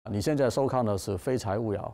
你现在收看的是《非财勿扰》。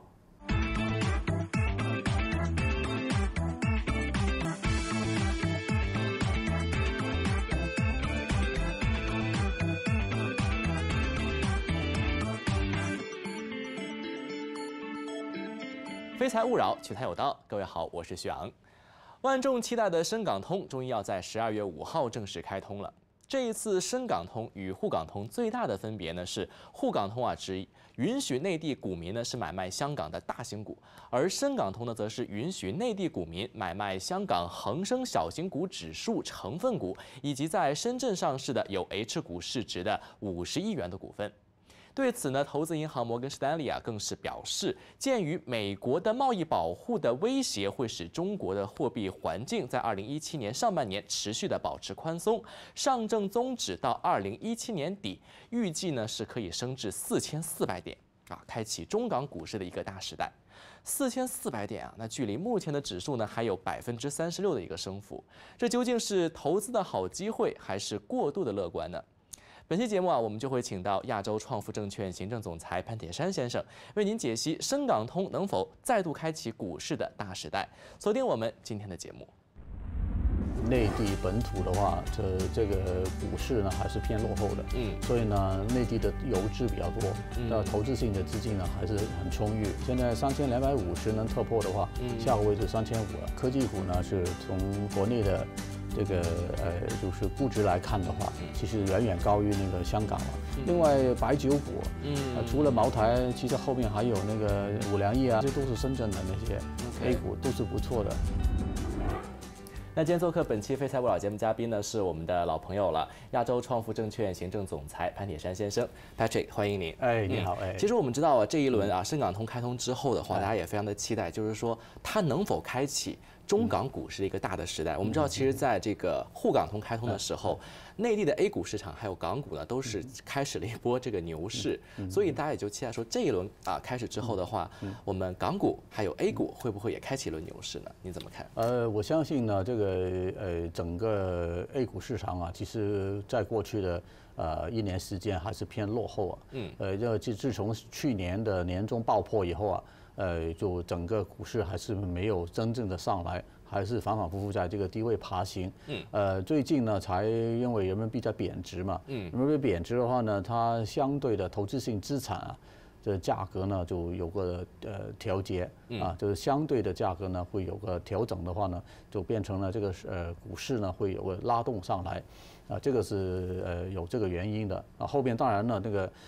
非财勿扰，取财有道。各位好，我是徐昂。万众期待的深港通终于要在12月5号正式开通了。这一次深港通与沪港通最大的分别呢是，沪港通只允许内地股民呢是买卖香港的大型股，而深港通呢则是允许内地股民买卖香港恒生小型股指数成分股，以及在深圳上市的有 H 股市值的50亿元的股份。对此呢，投资银行摩根士丹利更是表示，鉴于美国的贸易保护的威胁会使中国的货币环境在2017年上半年持续的保持宽松，上证综指到2017年底预计呢是可以升至4400点开启中港股市的一个大时代。4400点那距离目前的指数呢还有36%的一个升幅，这究竟是投资的好机会，还是过度的乐观呢？本期节目我们就会请到亚洲创富证券行政总裁潘铁珊先生，为您解析深港通能否再度开启股市的大时代。锁定我们今天的节目。 内地本土的话，这个股市呢还是偏落后的，所以呢，内地的游资比较多，那投资性的资金呢还是很充裕。现在3250能突破的话，下个位置3500了。科技股呢是从国内的这个就是估值来看的话，其实远远高于那个香港了。另外白酒股，除了茅台，其实后面还有那个五粮液这都是深圳的那些 A 股，都是不错的。 那今天做客本期《非财勿扰》节目嘉宾呢，是我们的老朋友了，亚洲创富证券行政总裁潘铁珊先生 ，Patrick， 欢迎您。 你好。 其实我们知道这一轮深港通开通之后的话，大家也非常的期待，就是说它能否开启中港股市的一个大的时代。我们知道，其实在这个沪港通开通的时候，内地的 A 股市场还有港股呢，都是开始了一波这个牛市，所以大家也就期待说，这一轮开始之后的话，我们港股还有 A 股会不会也开启一轮牛市呢？你怎么看？我相信呢，这个整个 A 股市场其实在过去的1年时间还是偏落后自从去年的年中爆破以后就整个股市还是没有真正的上来，还是反反复复在这个低位爬行。最近呢，才因为人民币在贬值嘛，人民币贬值的话呢，它相对的投资性资产这价格呢就有个调节就是相对的价格呢会有个调整的话呢，就变成了这个股市呢会有个拉动上来这个是有这个原因的后边当然呢那个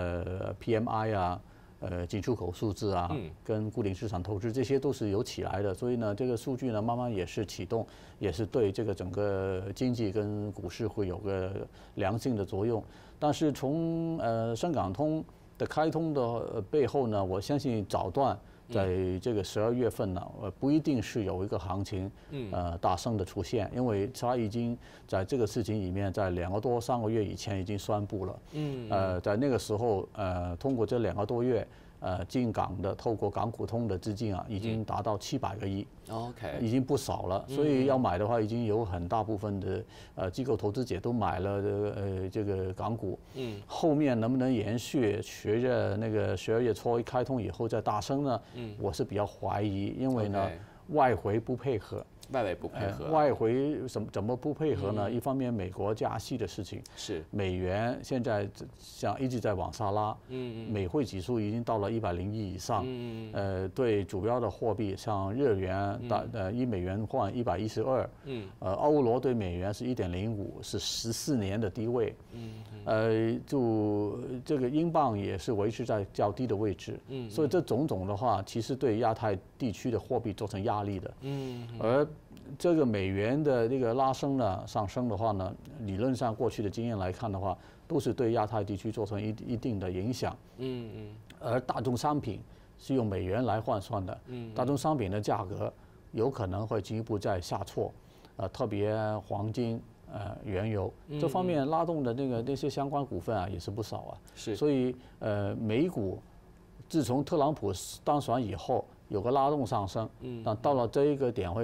PMI进出口数字跟固定市场投资这些都是有起来的，所以呢，这个数据呢慢慢也是启动，也是对这个整个经济跟股市会有个良性的作用。但是从深港通的开通的背后呢，我相信早段在这个12月份呢，不一定是有一个行情大升的出现，因为它已经在这个事情里面，在2个多3个月以前已经宣布了，在那个时候通过这2个多月。进港的透过港股通的资金已经达到700个亿，OK， 已经不少了。所以要买的话，已经有很大部分的机构投资者都买了这个港股。后面能不能延续，随着那个12月初一开通以后再大升呢？我是比较怀疑，因为呢外汇不配合。 外围不配合， 外汇怎么不配合呢？一方面美国加息的事情， 是美元现在像一直在往下拉，美汇指数已经到了101以上，对主要的货币像日元1美元换112，欧罗对美元是1.05，是14年的低位，就这个英镑也是维持在较低的位置，所以这种种的话，其实对亚太地区的货币造成压力的，而这个美元的这个上升的话呢，理论上过去的经验来看的话，都是对亚太地区造成一定的影响。而大宗商品是用美元来换算的，大宗商品的价格有可能会进一步再下挫，特别黄金、原油这方面拉动的那些相关股份也是不少是， 所以美股自从特朗普当选以后。有个拉动上升，但到了这一个点位上，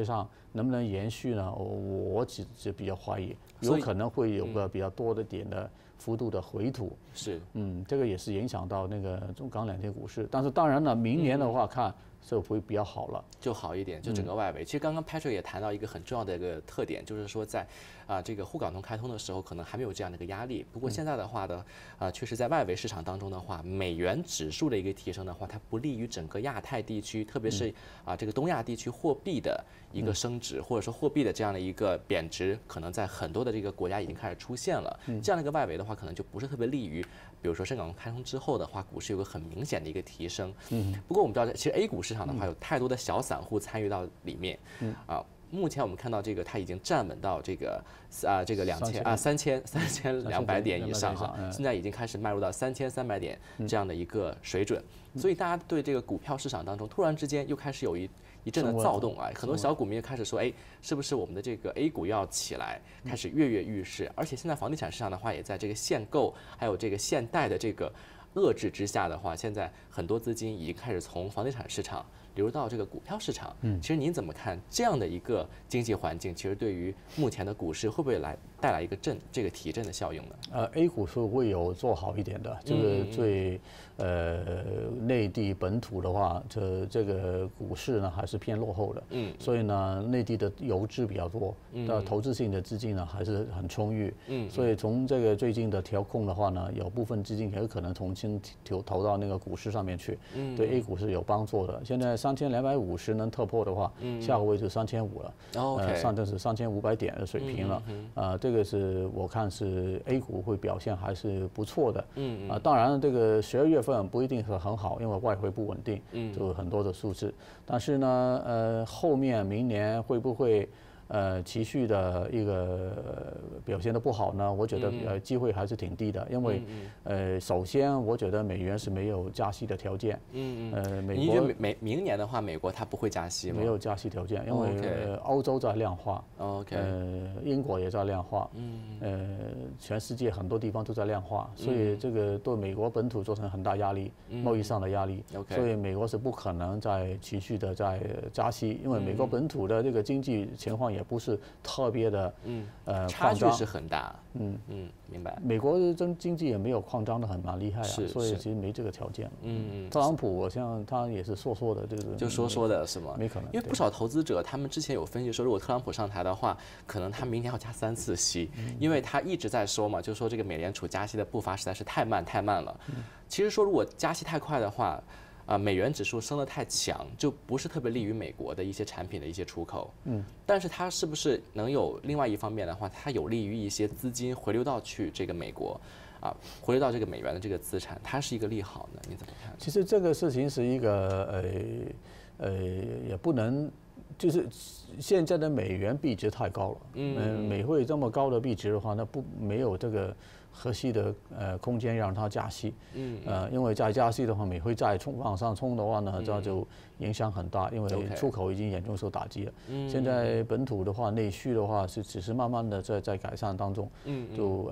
能不能延续呢？我只比较怀疑，有可能会有个比较多的点的幅度的回吐。 是， 这个也是影响到那个中港两天股市。但是当然了，明年的话看是会比较好了， 就好一点，就整个外围。其实刚刚 Patrick 也谈到一个很重要的一个特点，就是说在这个沪港通开通的时候，可能还没有这样的一个压力。不过现在的话呢，确实在外围市场当中的话，美元指数的一个提升的话，它不利于整个亚太地区，特别是这个东亚地区货币的一个升值，或者说货币的这样的一个贬值，可能在很多的这个国家已经开始出现了。这样的一个外围的话，可能就不是特别利于，比如说深港通开通之后的话，股市有个很明显的一个提升。不过我们知道，其实 A 股市场的话，有太多的小散户参与到里面。目前我们看到这个，它已经站稳到这个3200点以上哈，现在已经开始迈入到3300点这样的一个水准，所以大家对这个股票市场当中突然之间又开始有一阵的躁动啊，很多小股民开始说，哎，是不是我们的这个 A 股要起来，开始跃跃欲试？而且现在房地产市场的话，也在这个限购还有这个限贷的这个遏制之下的话，现在很多资金已经开始从房地产市场流入到这个股票市场。其实您怎么看这样的一个经济环境？其实对于目前的股市会不会带来一个这个提振的效应呢 ？A 股是会有做好一点的，就是最内地本土的话，这个股市呢还是偏落后的。所以呢，内地的游资比较多，投资性的资金呢还是很充裕。所以从这个最近的调控的话呢，有部分资金也有可能重新投到那个股市上面去，对 A 股是有帮助的。现在3250能突破的话，下个位置3500了，上证是3500点的水平了。这个是我看是 A 股会表现还是不错的。当然这个12月份不一定是很好，因为外汇不稳定，就很多的数字。但是呢，后面明年会不会持续的一个表现的不好呢？我觉得机会还是挺低的，因为首先我觉得美元是没有加息的条件。 你觉得明年的话，美国它不会加息吗？ 没有加息条件，因为欧洲在量化，英国也在量化，全世界很多地方都在量化，所以这个对美国本土造成很大压力，贸易上的压力。所以美国是不可能再持续的在加息，因为美国本土的这个经济情况也不是特别的， 差距是很大。明白。 美国经济也没有扩张的蛮厉害啊，所以其实没这个条件。特朗普我像他也是说的，这个就说的是吗？ 没可能， 因为不少投资者他们之前有分析说，如果特朗普上台的话，可能他明年要加3次息，因为他一直在说嘛，就说这个美联储加息的步伐实在是太慢了。其实说如果加息太快的话，美元指数升得太强，就不是特别利于美国的一些产品的一些出口。但是它是不是能有另外一方面的话，它有利于一些资金回流到去这个美国，回流到这个美元的这个资产，它是一个利好呢？你怎么看？ 其实这个事情是一个也不能，就是现在的美元币值太高了。美汇这么高的币值的话，那没有这个合适的空间让它加息。因为再加息的话，美汇再往上冲的话呢，这就影响很大，因为出口已经严重受打击了。现在本土的话，内需的话只是慢慢的在改善当中。就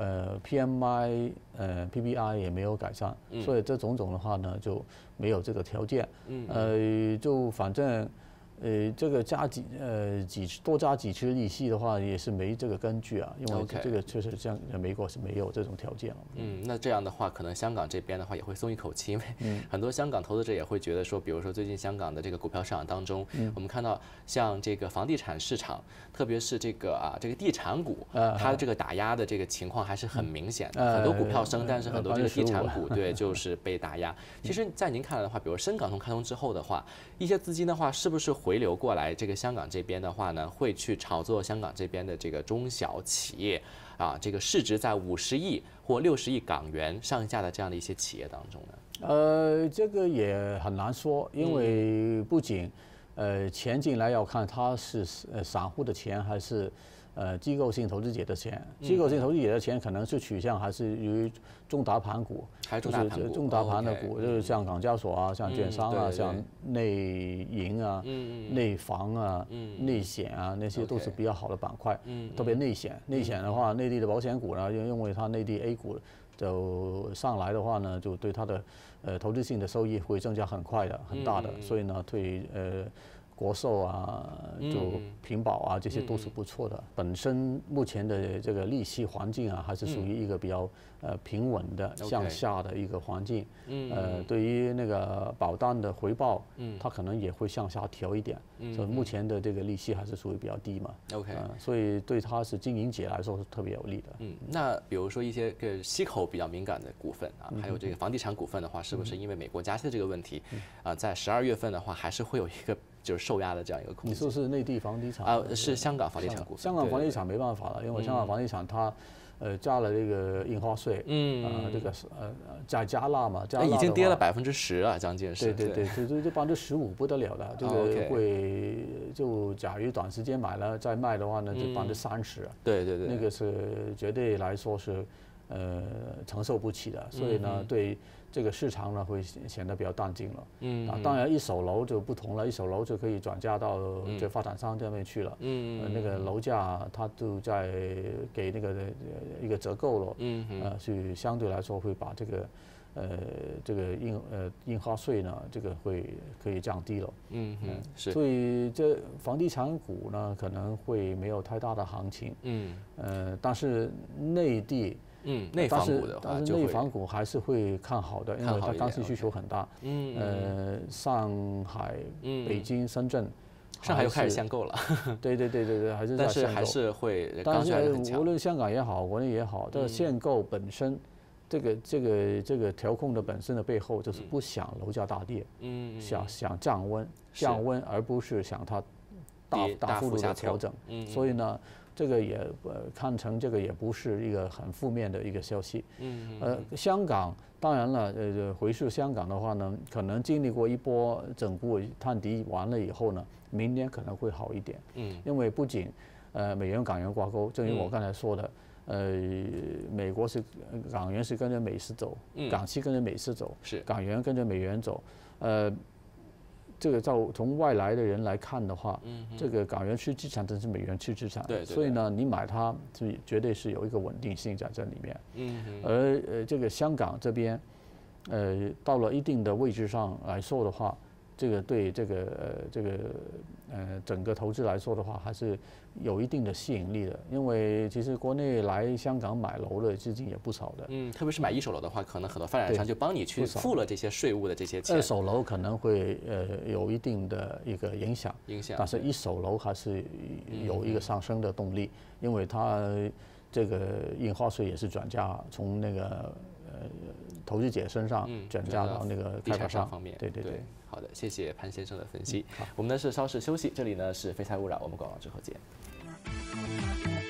PMI PPI 也没有改善，所以这种的话呢就没有这个条件。就反正。这个多加几次利息的话，也是没这个根据啊，因为这个确实像美国是没有这种条件了。 那这样的话，可能香港这边的话也会松一口气，因为很多香港投资者也会觉得说，比如说最近香港的这个股票市场当中，我们看到像这个房地产市场，特别是这个地产股，它这个打压的这个情况还是很明显的，很多股票升，但是很多这个地产股对就是被打压。其实，在您看来的话，比如深港通开通之后的话，一些资金的话，是不是回流过来这个香港这边的话呢，会去炒作香港这边的这个中小企业这个市值在50亿或60亿港元上下的这样的一些企业当中呢？ 这个也很难说，因为不仅钱进来要看它是散户的钱还是机构性投资者的钱。机构性投资者的钱可能是取向还是于中大盘股，就是中大盘的股，就是像港交所啊，像券商啊，像内银啊、内房啊、内险啊，那些都是比较好的板块。特别内险的话，内地的保险股呢，因为它内地 A 股就上来的话呢，就对它的投资性的收益会增加很快的、很大的，所以呢，对国寿啊，就平保啊，这些都是不错的。本身目前的这个利息环境啊，还是属于一个比较平稳的向下的一个环境。对于那个保单的回报，它可能也会向下调一点。所以目前的这个利息还是属于比较低嘛。所以对它是经营者来说是特别有利的。 那比如说一些息口比较敏感的股份啊，还有这个房地产股份的话，是不是因为美国加息的这个问题在12月份的话，还是会有一个就是受压的这样一个空间？ 你说是内地房地产啊？是香港房地产股份。 香港房地产没办法了，因为香港房地产它加了这个印花税，这个加纳嘛，加纳已经跌了10%了，将近是。 对，这15%不得了的，这个会就假如短时间买了再卖的话呢，就30%。 对， 那个是绝对来说是承受不起的，所以呢，对这个市场呢会显得比较淡静了。当然一手楼就不同了，一手楼就可以转嫁到这发展商这边去了。那个楼价它就在给那个一个折扣了。去相对来说会把这个印花税呢，这个可以降低了。 是。 所以这房地产股呢可能会没有太大的行情。但是内地。 内房股的话， 但是内房股还是会看好的，因为它刚性需求很大。上海、北京、深圳， 上海又开始限购了。 对，还是在限购。 但是还是会， 但是无论香港也好，国内也好，这限购本身，这个调控的本身的背后，就是不想楼价大跌，想降温，而不是想它大幅度的调整。所以呢。这个也看成这个也不是一个很负面的一个消息。香港当然了，回溯香港的话呢，可能经历过一波整固探底完了以后呢，明年可能会好一点。因为不仅美元港元挂钩，正如我刚才说的，美国是港元是跟着美市走，港期跟着美市走，港元跟着美元走。这个从外来的人来看的话，这个港元区资产真是美元区资产，所以呢，你买它是绝对是有一个稳定性在这里面。而这个香港这边，到了一定的位置上来说的话，这个对这个整个投资来说的话，还是有一定的吸引力的。因为其实国内来香港买楼的资金也不少的。 特别是买一手楼的话，可能很多发展商就帮你去付了这些税务的这些钱。 二手楼可能会有一定的一个影响，但是一手楼还是有一个上升的动力，因为它这个印花税也是转嫁从那个投资者身上转嫁到那个开发商方面。 对。 好的，谢谢潘先生的分析。我们呢是稍事休息，这里呢是非财勿扰，我们广告之后见。